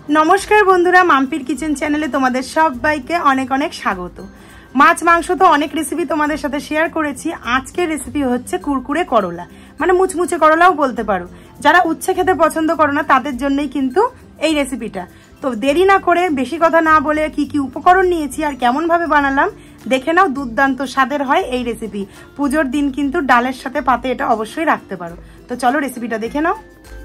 नमस्कार बंधुरा माम्पिर किचेन चैनेले तुम्हादेर सबाइके अनेक अनेक स्वागत। माछ मांस तो अनेक रेसिपि तुम्हादेर साथे शेयर करेছি। आजकेर रेसिपि হচ্ছে कुरकुरे করলা, মানে মুচমুচে করলাও বলতে পারো। যারা উচ্ছে খেতে পছন্দ করো না তাদের জন্যই কিন্তু এই রেসিপিটা। তো দেরি না করে বেশি কথা না বলে কি কি উপকরণ নিয়েছি আর কেমন ভাবে বানালাম দেখে নাও। দুর্দান্ত স্বাদের হয় এই রেসিপি। পূজোর দিন কিন্তু ডালের সাথে পাতে এটা অবশ্যই রাখতে পারো। তো চলো রেসিপিটা দেখে নাও।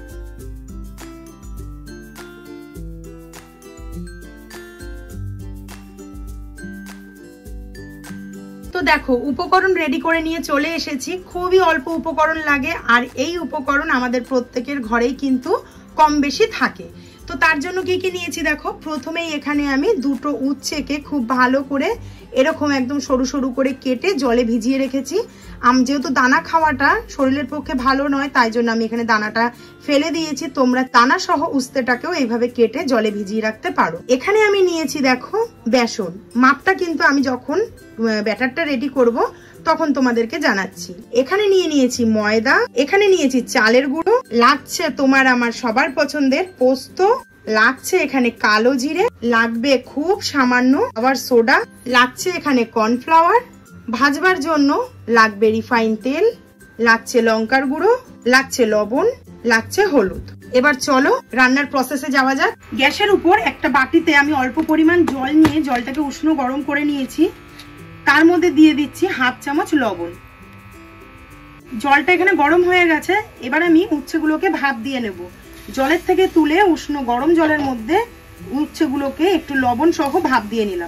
তো দেখো উপকরণ রেডি করে নিয়ে চলে এসেছি। খুবই অল্প উপকরণ লাগে আর এই উপকরণ আমাদের প্রত্যেকের ঘরেই কিন্তু কম বেশি থাকে। তো তার জন্য কি কি নিয়েছি দেখো। প্রথমেই এখানে আমি দুটো উচ্ছেকে খুব ভালো করে এরকম একদম সরু সরু করে কেটে জলে ভিজিয়ে রেখেছি। যেহেতু দানা খাওয়াটা শরীরের পক্ষে ভালো নয় তাই জন্য আমি এখানে দানাটা ফেলে দিয়েছি। তোমরা দানা সহ উস্তেটাকেও এইভাবে কেটে জলে ভিজিয়ে রাখতে পারো। এখানে আমি নিয়েছি দেখো বেসন। মাপটা কিন্তু আমি যখন ব্যাটারটা রেডি করব তখন তোমাদেরকে জানাচ্ছি। এখানে নিয়েছি ময়দা, এখানে নিয়েছি চালের গুঁড়ো, লাগছে তোমার আমার সবার পছন্দের পোস্ত, লাগছে এখানে কালো জিরে, লাগবে খুব সামান্য আবার সোডা, লাগছে এখানে কর্নফ্লাওয়ার, ভাজবার জন্য লাগবে রিফাইন তেল, লাগছে লঙ্কার গুঁড়ো, লাগছে লবণ, লাগছে হলুদ। এবার চলো রান্নার প্রসেসে যাওয়া যাক। গ্যাসের উপর একটা বাটিতে আমি অল্প পরিমাণ জল নিয়ে জলটাকে উষ্ণ গরম করে নিয়েছি। তার মধ্যে দিয়ে দিচ্ছি হাফ চামচ লবণ। জলটা এখানে গরম হয়ে গেছে। এবার আমি উচ্ছেগুলোকে ভাপ দিয়ে নেব। জলের থেকে তুলে উষ্ণ গরম জলের মধ্যে উচ্ছেগুলোকে একটু লবণ সহ ভাপ দিয়ে নিলাম।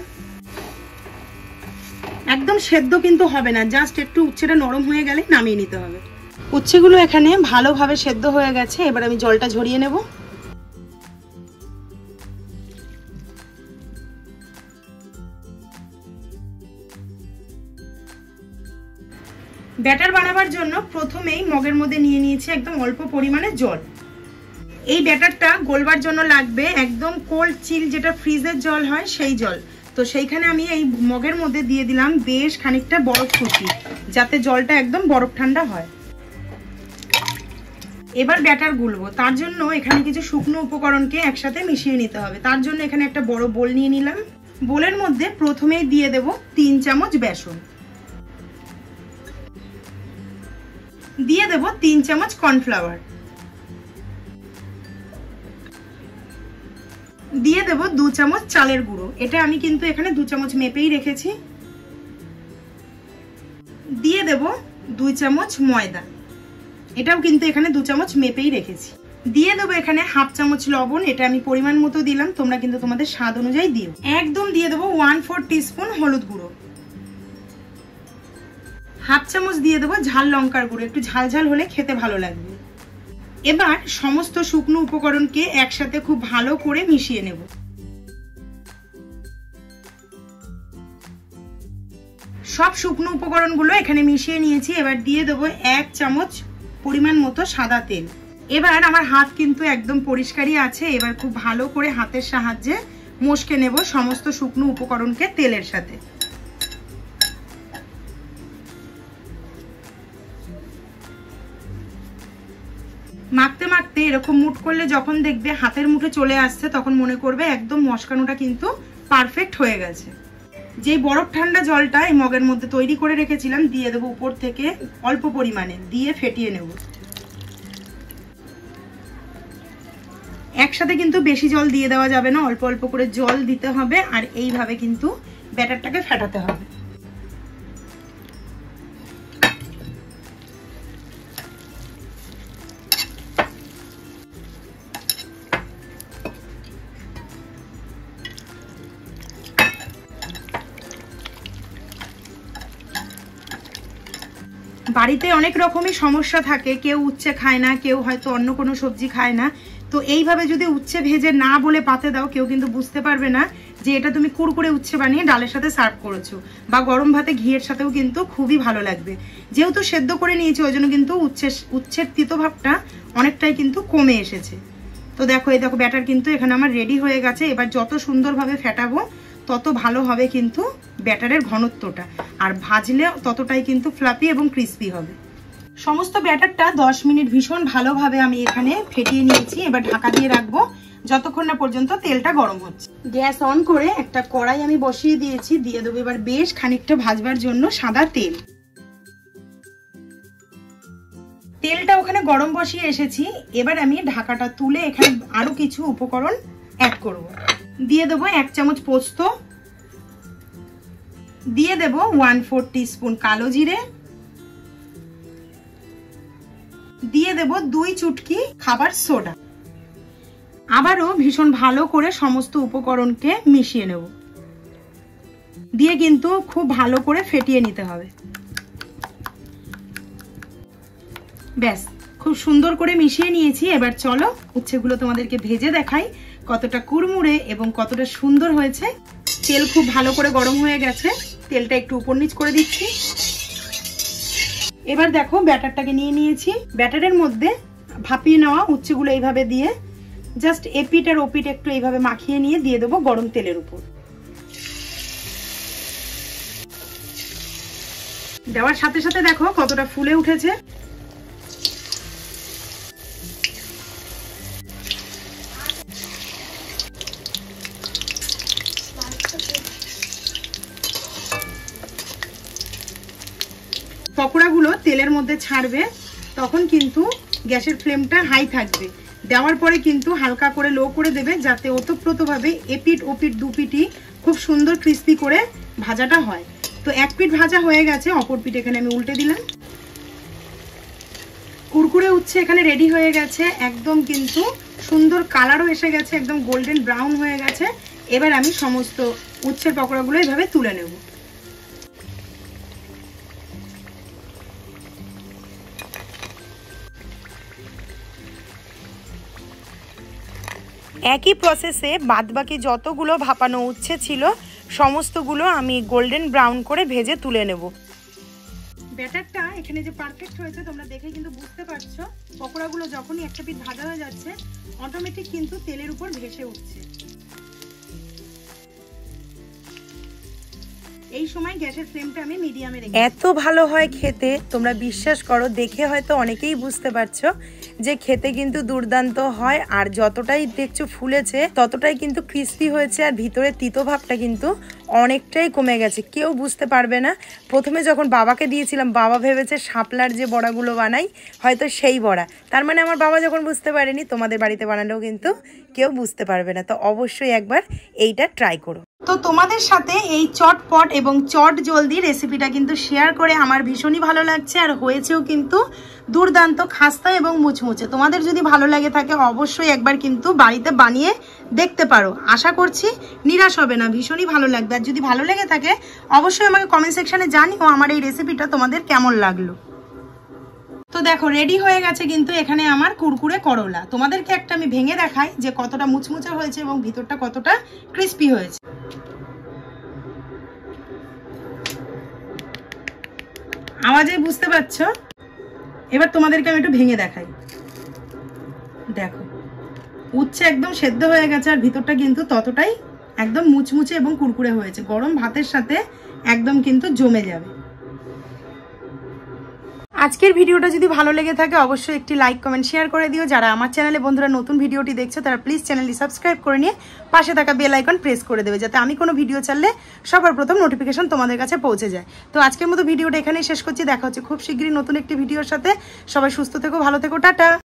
একদম সেদ্ধ কিন্তু হবে না, জাস্ট একটু উচ্ছেটা নরম হয়ে গেলে নামিয়ে নিতে হবে। উচ্ছেগুলো এখানে ভালোভাবে সেদ্ধ হয়ে গেছে। এবার আমি জলটা ঝরিয়ে নেব। ব্যাটার বানাবার জন্য প্রথমেই মগের মধ্যে নিয়ে নিয়েছি একদম অল্প পরিমাণে জল। এই ব্যাটারটা গলবার জন্য লাগবে একদম কোল্ড চিল, যেটা ফ্রিজের জল হয় সেই জল। তো সেইখানে আমি এই মগের মধ্যে দিয়ে দিলাম বেশ খানিকটা বরফ কুচি, যাতে জলটা একদম বরফ ঠান্ডা হয়। এবার ব্যাটার গুলবো। তার জন্য এখানে কিছু শুকনো উপকরণকে একসাথে মিশিয়ে নিতে হবে। তার জন্য এখানে একটা বড় বোল নিয়ে নিলাম। বোলের মধ্যে প্রথমেই দিয়ে দেব 3 চামচ বেসন, দিয়ে দেব 3 চামচ কর্নফ্লাওয়ার, দিয়ে দেব 2 চামচ চালের গুঁড়ো। এটা আমি কিন্তু এখানে 2 চামচ মেপেই রেখেছি। দিয়ে দেব 2 চামচ ময়দা, এটাও কিন্তু এখানে 2 চামচ মেপেই রেখেছি। দিয়ে দেব এখানে হাফ চামচ লবণ, এটা আমি পরিমাণ মতো দিলাম, তোমরা কিন্তু তোমাদের স্বাদ অনুযায়ী দিও। একদম দিয়ে দেব 1/4 টিস্পুন হলুদ গুঁড়ো, হাফ চামচ দিয়ে দেবো ঝাল লঙ্কার গুঁড়ো, একটু ঝাল ঝাল হলে খেতে ভালো লাগবে। এবার সমস্ত শুকনো উপকরণকে একসাথে খুব ভালো করে মিশিয়ে নেব। সব শুকনো উপকরণগুলো এখানে মিশিয়ে নিয়েছি। এবার দিয়ে দেবো 1 চামচ পরিমাণ মতো সাদা তেল। এবার আমার হাত কিন্তু একদম পরিষ্কারই আছে। এবার খুব ভালো করে হাতের সাহায্যে মশকে নেব সমস্ত শুকনো উপকরণকে তেলের সাথে। মাখতে মাখতে এরকম মুঠ করলে যখন দেখবে হাতের মুঠে চলে আসছে তখন মনে করবে একদম মশকানোটা কিন্তু পারফেক্ট হয়ে গেছে। যে বরফ ঠান্ডা জলটা এই মগের মধ্যে তৈরি করে রেখেছিলাম দিয়ে দেবো উপর থেকে অল্প পরিমাণে, দিয়ে ফেটিয়ে নেব। একসাথে কিন্তু বেশি জল দিয়ে দেওয়া যাবে না, অল্প অল্প করে জল দিতে হবে। আর এইভাবে কিন্তু ব্যাটারটাকে ফেটাতে হবে। বাড়িতে অনেক রকমই সমস্যা থাকে, কেউ উচ্ছে খায় না, কেউ হয়তো অন্য কোনো সবজি খায় না। তো এইভাবে যদি উচ্ছে ভেজে না বলে পাতে দাও কেউ কিন্তু বুঝতে পারবে না যে এটা তুমি কুরকুরে উচ্ছে বানিয়ে ডালের সাথে সার্ভ করেছো। বা গরম ভাতে ঘিয়ের সাথেও কিন্তু খুবই ভালো লাগবে। যেহেতু সেদ্ধ করে নিয়েছি ওই জন্য কিন্তু উচ্ছের তিতো ভাবটা অনেকটাই কিন্তু কমে এসেছে। তো দেখো এই দেখো ব্যাটার কিন্তু এখানে আমার রেডি হয়ে গেছে। এবার যত সুন্দরভাবে ফেটাবো তত ভালো হবে কিন্তু ব্যাটারের ঘনত্বটা, আর ভাজলে ততটাই কিন্তু ফ্লাফি এবং ক্রিস্পি হবে। সমস্ত ব্যাটারটা 10 মিনিট ভীষণ ভালোভাবে আমি এখানে ফেটিয়ে নিয়েছি। এবার ঢাকা দিয়ে রাখবো যতক্ষণ না পর্যন্ত তেলটা গরম হচ্ছে। গ্যাস অন করে একটা কড়াই আমি বসিয়ে দিয়েছি, দিয়ে দেবো এবার বেশ খানিকটা ভাজবার জন্য সাদা তেল। তেলটা ওখানে গরম বসিয়ে এসেছি, এবার আমি ঢাকাটা তুলে এখানে আরো কিছু উপকরণ অ্যাড করব। দিয়ে দেবো 1 চামচ পোস্ত, দিয়ে দেবো 1/4 টিস্পুন কালো জিরে, দিয়ে দেব 2 চুটকি খাবার সোডা। আবারও ভীষণ ভালো করে সমস্ত উপকরণকে মিশিয়ে নেব, দিয়ে কিন্তু খুব ভালো করে ফেটিয়ে নিতে হবে। ব্যাস, খুব সুন্দর করে মিশিয়ে নিয়েছি। এবার চলো উচ্ছেগুলো তোমাদেরকে ভেজে দেখাই কতটা কুড়মুড়ে এবং কতটা সুন্দর হয়েছে। তেল খুব ভালো করে গরম হয়ে গেছে, তেলটা একটু উপর নিচ করে দিচ্ছি। এবার দেখো ব্যাটারটাকে নিয়ে নিয়েছি, ব্যাটারের মধ্যে ভাপিয়ে নেওয়া উচ্ছেগুলো এইভাবে দিয়ে জাস্ট এপিট আর ওপিট একটু এইভাবে মাখিয়ে নিয়ে দিয়ে দেবো গরম তেলের উপর। দেওয়ার সাথে সাথে দেখো কতটা ফুলে উঠেছে। পকোড়াগুলো তেলের মধ্যে ছাড়বে তখন কিন্তু গ্যাসের ফ্লেমটা হাই থাকবে, দেওয়ার পরে কিন্তু হালকা করে লো করে দেবে, যাতে ওতপ্রোতভাবে এপিট ওপিট দুপিটই খুব সুন্দর ক্রিস্পি করে ভাজাটা হয়। তো এক পিঠ ভাজা হয়ে গেছে, অপর পিঠ এখানে আমি উল্টে দিলাম। কুরকুরে উচ্ছে এখানে রেডি হয়ে গেছে, একদম কিন্তু সুন্দর কালারও এসে গেছে, একদম গোল্ডেন ব্রাউন হয়ে গেছে। এবার আমি সমস্ত উচ্ছের পকোড়াগুলো এইভাবে তুলে নেব। একই প্রসেসে বাদবাকি যতগুলো ভাপানো উচ্ছে ছিল সমস্তগুলো আমি গোল্ডেন ব্রাউন করে ভেজে তুলে নেব। ব্যাটারটা এখানে যে পারফেক্ট হয়েছে তোমরা দেখে কিন্তু বুঝতে পারছো, পকোড়াগুলো যখনই একটা পিঠ ভাজা হয়ে যাচ্ছে অটোমেটিক কিন্তু তেলের উপর ভেসে উঠছে। এই সময় গ্যাসের ফ্লেমটা আমি মিডিয়ামে রেখে। এত ভালো হয় খেতে, তোমরা বিশ্বাস করো, দেখে হয়তো অনেকেই বুঝতে পারছো যে খেতে কিন্তু দুর্দান্ত হয়। আর যতটাই দেখছো ফুলেছে ততটাই কিন্তু ক্রিস্পি হয়েছে, আর ভিতরে তিতো ভাবটা কিন্তু অনেকটাই কমে গেছে, কেউ বুঝতে পারবে না। প্রথমে যখন বাবাকে দিয়েছিলাম বাবা ভেবেছে শাপলার যে বড়াগুলো বানাই হয়তো সেই বড়া, তার মানে আমার বাবা যখন বুঝতে পারেনি তোমাদের বাড়িতে বানালেও কিন্তু কেউ বুঝতে পারবে না। তো অবশ্যই একবার এইটা ট্রাই করো। তো তোমাদের সাথে এই চটপট এবং চট জলদি রেসিপিটা কিন্তু শেয়ার করে আমার ভীষণই ভালো লাগছে, আর হয়েছেও কিন্তু দুর্দান্ত খাস্তা এবং মুচমুচে। তোমাদের যদি ভালো লাগে থাকে অবশ্যই একবার কিন্তু বাড়িতে বানিয়ে দেখতে পারো, আশা করছি নিরাশ হবে না, ভীষণই ভালো লাগবে। আর যদি ভালো লেগে থাকে অবশ্যই আমাকে কমেন্ট সেকশনে জানিও আমার এই রেসিপিটা তোমাদের কেমন লাগলো। তো দেখো রেডি হয়ে গেছে কিন্তু এখানে আমার কুরকুরে করলা। তোমাদেরকে একটা আমি ভেঙে দেখাই যে কতটা মুচমুচে হয়েছে এবং ভিতরটা কতটা ক্রিস্পি হয়েছে। আওয়াজে বুঝতে পারছো। এবার তোমাদেরকে আমি একটু ভেঙে দেখাই, দেখো উচ্ছে একদম সেদ্ধ হয়ে গেছে আর ভিতরটা কিন্তু ততটাই একদম মুচমুচে এবং কুরকুরে হয়েছে, গরম ভাতের সাথে একদম কিন্তু জমে যাবে। আজকের ভিডিওটা যদি ভালো লেগে থাকে অবশ্যই একটি লাইক কমেন্ট শেয়ার করে দিও। যারা আমার চ্যানেলে বন্ধুরা নতুন ভিডিওটি দেখছো তারা প্লিজ চ্যানেলটি সাবস্ক্রাইব করে নিয়ে পাশে থাকা বেল আইকন প্রেস করে দেবে, যাতে আমি কোনো ভিডিও ছাড়লে সবার প্রথম নোটিফিকেশন তোমাদের কাছে পৌঁছে যায়। তো আজকের মতো ভিডিওটা এখানেই শেষ করছি, দেখা হচ্ছে খুব শীঘ্রই নতুন একটি ভিডিওর সাথে। সবাই সুস্থ থেকো, ভালো থেকো, টাটা।